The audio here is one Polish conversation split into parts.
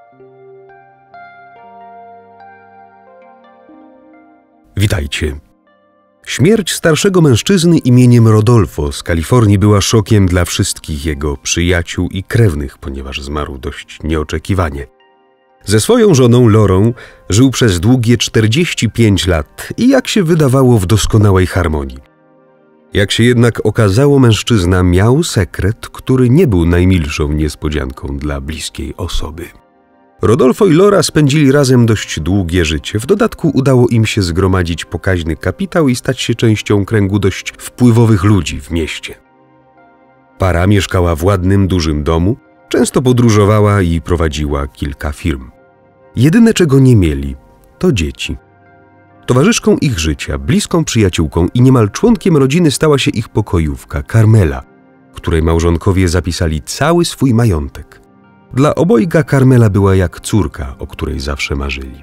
Witajcie. Śmierć starszego mężczyzny imieniem Rodolfo z Kalifornii była szokiem dla wszystkich jego przyjaciół i krewnych, ponieważ zmarł dość nieoczekiwanie. Ze swoją żoną Lorą żył przez długie 45 lat i jak się wydawało w doskonałej harmonii. Jak się jednak okazało, mężczyzna miał sekret, który nie był najmilszą niespodzianką dla bliskiej osoby. Rodolfo i Lora spędzili razem dość długie życie. W dodatku udało im się zgromadzić pokaźny kapitał i stać się częścią kręgu dość wpływowych ludzi w mieście. Para mieszkała w ładnym, dużym domu, często podróżowała i prowadziła kilka firm. Jedyne, czego nie mieli, to dzieci. Towarzyszką ich życia, bliską przyjaciółką i niemal członkiem rodziny stała się ich pokojówka, Carmela, której małżonkowie zapisali cały swój majątek. Dla obojga Carmela była jak córka, o której zawsze marzyli.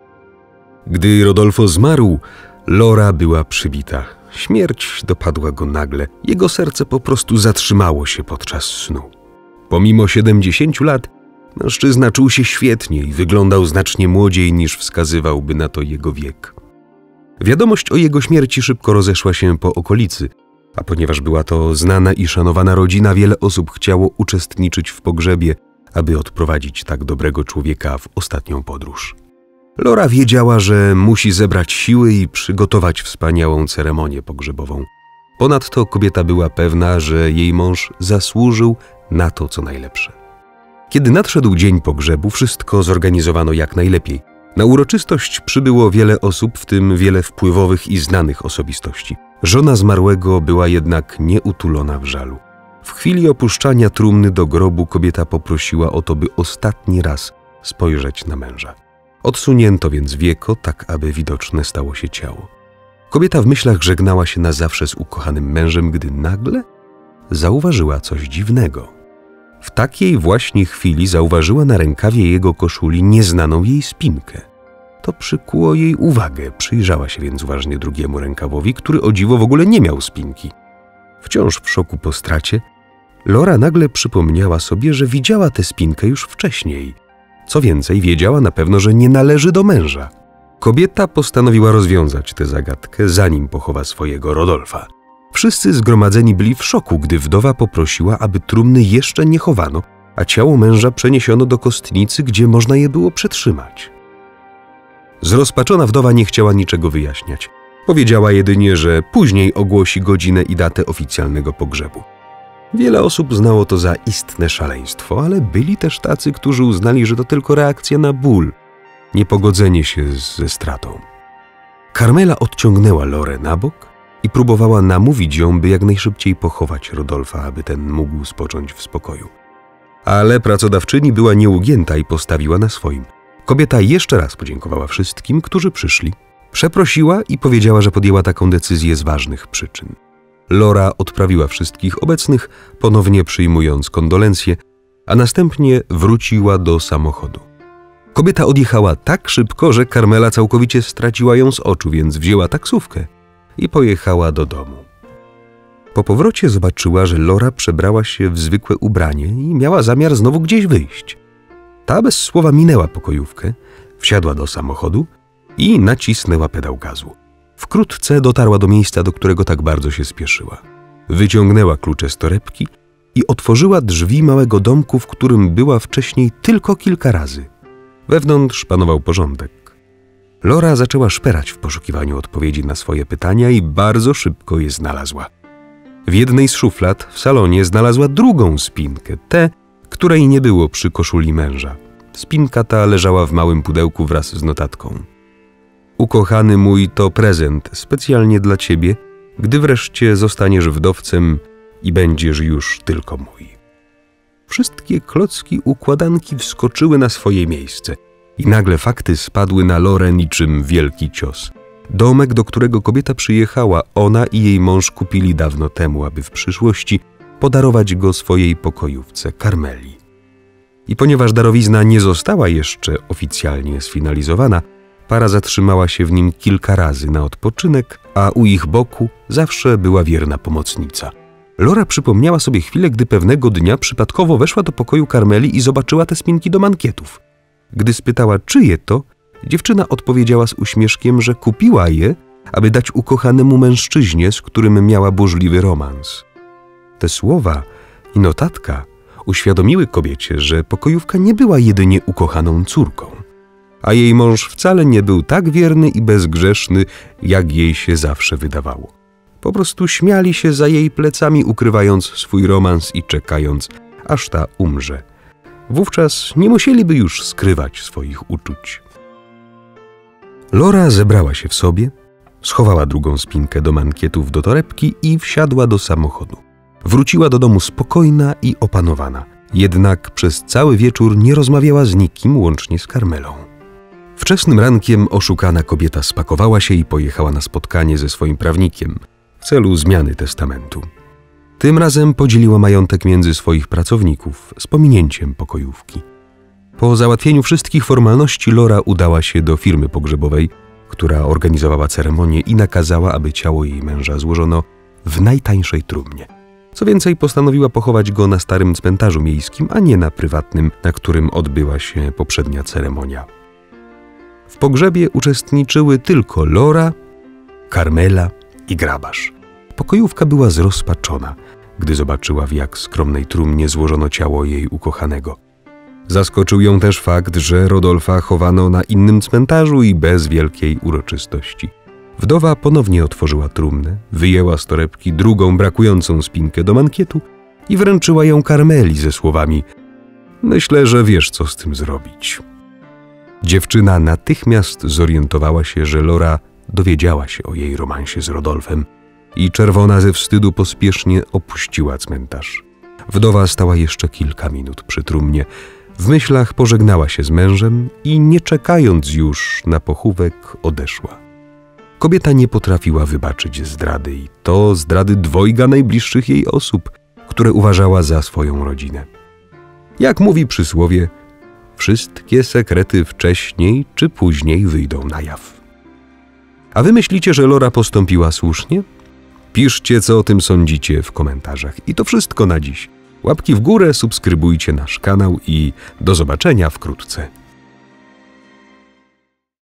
Gdy Rodolfo zmarł, Lora była przybita. Śmierć dopadła go nagle. Jego serce po prostu zatrzymało się podczas snu. Pomimo 70 lat, mężczyzna czuł się świetnie i wyglądał znacznie młodziej niż wskazywałby na to jego wiek. Wiadomość o jego śmierci szybko rozeszła się po okolicy, a ponieważ była to znana i szanowana rodzina, wiele osób chciało uczestniczyć w pogrzebie, aby odprowadzić tak dobrego człowieka w ostatnią podróż. Lora wiedziała, że musi zebrać siły i przygotować wspaniałą ceremonię pogrzebową. Ponadto kobieta była pewna, że jej mąż zasłużył na to, co najlepsze. Kiedy nadszedł dzień pogrzebu, wszystko zorganizowano jak najlepiej. Na uroczystość przybyło wiele osób, w tym wiele wpływowych i znanych osobistości. Żona zmarłego była jednak nieutulona w żalu. W chwili opuszczania trumny do grobu kobieta poprosiła o to, by ostatni raz spojrzeć na męża. Odsunięto więc wieko, tak aby widoczne stało się ciało. Kobieta w myślach żegnała się na zawsze z ukochanym mężem, gdy nagle zauważyła coś dziwnego. W takiej właśnie chwili zauważyła na rękawie jego koszuli nieznaną jej spinkę. To przykuło jej uwagę, przyjrzała się więc uważnie drugiemu rękawowi, który o dziwo w ogóle nie miał spinki. Wciąż w szoku po stracie, Lora nagle przypomniała sobie, że widziała tę spinkę już wcześniej. Co więcej, wiedziała na pewno, że nie należy do męża. Kobieta postanowiła rozwiązać tę zagadkę, zanim pochowa swojego Rodolfa. Wszyscy zgromadzeni byli w szoku, gdy wdowa poprosiła, aby trumny jeszcze nie chowano, a ciało męża przeniesiono do kostnicy, gdzie można je było przetrzymać. Zrozpaczona wdowa nie chciała niczego wyjaśniać. Powiedziała jedynie, że później ogłosi godzinę i datę oficjalnego pogrzebu. Wiele osób znało to za istne szaleństwo, ale byli też tacy, którzy uznali, że to tylko reakcja na ból, niepogodzenie się ze stratą. Carmela odciągnęła Lorę na bok i próbowała namówić ją, by jak najszybciej pochować Rodolfa, aby ten mógł spocząć w spokoju. Ale pracodawczyni była nieugięta i postawiła na swoim. Kobieta jeszcze raz podziękowała wszystkim, którzy przyszli. Przeprosiła i powiedziała, że podjęła taką decyzję z ważnych przyczyn. Lora odprawiła wszystkich obecnych, ponownie przyjmując kondolencje, a następnie wróciła do samochodu. Kobieta odjechała tak szybko, że Carmela całkowicie straciła ją z oczu, więc wzięła taksówkę i pojechała do domu. Po powrocie zobaczyła, że Lora przebrała się w zwykłe ubranie i miała zamiar znowu gdzieś wyjść. Ta bez słowa minęła pokojówkę, wsiadła do samochodu i nacisnęła pedał gazu. Wkrótce dotarła do miejsca, do którego tak bardzo się spieszyła. Wyciągnęła klucze z torebki i otworzyła drzwi małego domku, w którym była wcześniej tylko kilka razy. Wewnątrz panował porządek. Lora zaczęła szperać w poszukiwaniu odpowiedzi na swoje pytania i bardzo szybko je znalazła. W jednej z szuflad w salonie znalazła drugą spinkę, tę, której nie było przy koszuli męża. Spinka ta leżała w małym pudełku wraz z notatką. Ukochany mój, to prezent specjalnie dla ciebie, gdy wreszcie zostaniesz wdowcem i będziesz już tylko mój. Wszystkie klocki układanki wskoczyły na swoje miejsce i nagle fakty spadły na Lorę niczym wielki cios. Domek, do którego kobieta przyjechała, ona i jej mąż kupili dawno temu, aby w przyszłości podarować go swojej pokojówce Carmeli. I ponieważ darowizna nie została jeszcze oficjalnie sfinalizowana, para zatrzymała się w nim kilka razy na odpoczynek, a u ich boku zawsze była wierna pomocnica. Lora przypomniała sobie chwilę, gdy pewnego dnia przypadkowo weszła do pokoju Carmeli i zobaczyła te spinki do mankietów. Gdy spytała, czyje to, dziewczyna odpowiedziała z uśmieszkiem, że kupiła je, aby dać ukochanemu mężczyźnie, z którym miała burzliwy romans. Te słowa i notatka uświadomiły kobiecie, że pokojówka nie była jedynie ukochaną córką, a jej mąż wcale nie był tak wierny i bezgrzeszny, jak jej się zawsze wydawało. Po prostu śmiali się za jej plecami, ukrywając swój romans i czekając, aż ta umrze. Wówczas nie musieliby już skrywać swoich uczuć. Lora zebrała się w sobie, schowała drugą spinkę do mankietów do torebki i wsiadła do samochodu. Wróciła do domu spokojna i opanowana, jednak przez cały wieczór nie rozmawiała z nikim, łącznie z Karmelą. Wczesnym rankiem oszukana kobieta spakowała się i pojechała na spotkanie ze swoim prawnikiem w celu zmiany testamentu. Tym razem podzieliła majątek między swoich pracowników z pominięciem pokojówki. Po załatwieniu wszystkich formalności Lora udała się do firmy pogrzebowej, która organizowała ceremonię i nakazała, aby ciało jej męża złożono w najtańszej trumnie. Co więcej, postanowiła pochować go na starym cmentarzu miejskim, a nie na prywatnym, na którym odbyła się poprzednia ceremonia. W pogrzebie uczestniczyły tylko Lora, Karmela i grabarz. Pokojówka była zrozpaczona, gdy zobaczyła, w jak skromnej trumnie złożono ciało jej ukochanego. Zaskoczył ją też fakt, że Rodolfa chowano na innym cmentarzu i bez wielkiej uroczystości. Wdowa ponownie otworzyła trumnę, wyjęła z torebki drugą brakującą spinkę do mankietu i wręczyła ją Karmeli ze słowami: „Myślę, że wiesz, co z tym zrobić”. Dziewczyna natychmiast zorientowała się, że Lora dowiedziała się o jej romansie z Rodolfem i czerwona ze wstydu pospiesznie opuściła cmentarz. Wdowa stała jeszcze kilka minut przy trumnie. W myślach pożegnała się z mężem i nie czekając już na pochówek odeszła. Kobieta nie potrafiła wybaczyć zdrady i to zdrady dwojga najbliższych jej osób, które uważała za swoją rodzinę. Jak mówi przysłowie, wszystkie sekrety wcześniej czy później wyjdą na jaw. A wy myślicie, że Lora postąpiła słusznie? Piszcie, co o tym sądzicie w komentarzach. I to wszystko na dziś. Łapki w górę, subskrybujcie nasz kanał i do zobaczenia wkrótce.